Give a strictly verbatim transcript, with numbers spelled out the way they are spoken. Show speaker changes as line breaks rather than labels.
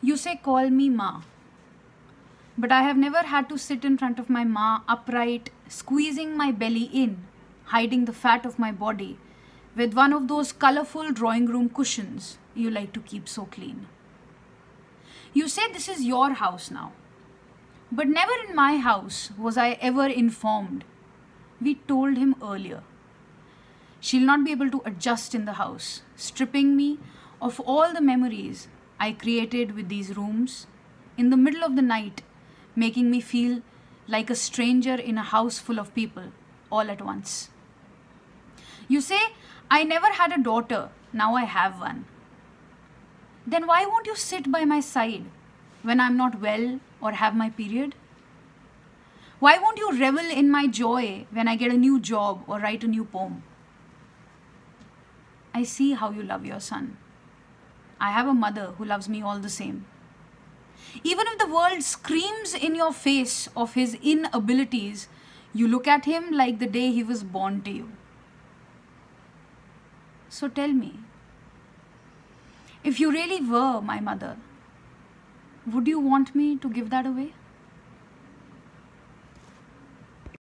You say call me Ma, but I have never had to sit in front of my Ma upright, squeezing my belly in, hiding the fat of my body, with one of those colorful drawing room cushions you like to keep so clean. You say this is your house now, but never in my house was I ever informed. We told him earlier. She'll not be able to adjust in the house, stripping me of all the memories I created with these rooms in the middle of the night, making me feel like a stranger in a house full of people all at once. You say, I never had a daughter, now I have one. Then why won't you sit by my side when I'm not well or have my period? Why won't you revel in my joy when I get a new job or write a new poem? I see how you love your son. I have a mother who loves me all the same. Even if the world screams in your face of his inabilities, you look at him like the day he was born to you. So tell me, if you really were my mother, would you want me to give that away?